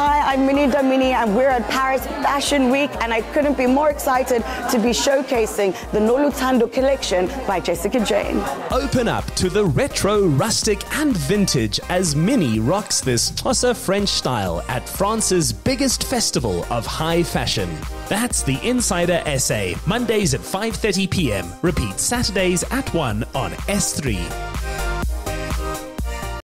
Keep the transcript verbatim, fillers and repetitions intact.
Hi, I'm Minnie Dlamini and we're at Paris Fashion Week, and I couldn't be more excited to be showcasing the Noluthando collection by JessicaJane. Open up to the retro, rustic and vintage as Minnie rocks this Xhosa French style at France's biggest festival of high fashion. That's the Insider Essay, Mondays at five thirty p m. Repeat Saturdays at one on S three.